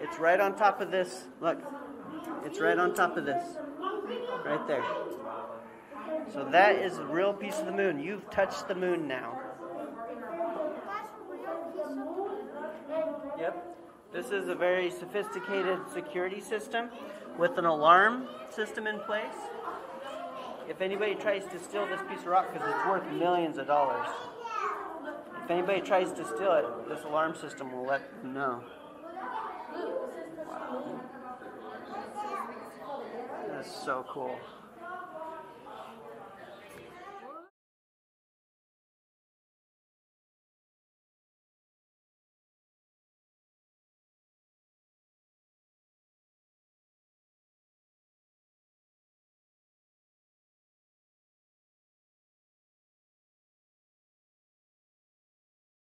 It's right on top of this. Look. It's right on top of this. Right there. So that is a real piece of the moon. You've touched the moon now. Yep. This is a very sophisticated security system with an alarm system in place. If anybody tries to steal this piece of rock, because it's worth millions of dollars, if anybody tries to steal it, this alarm system will let them know. Wow. That's so cool.